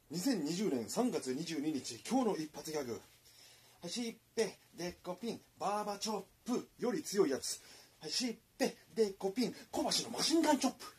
2020年3月22日、今日の一発ギャグ。しっぺ、でっこピン、バーバチョップより強いやつ。しっぺ、でっこピン、小橋のマシンガンチョップ。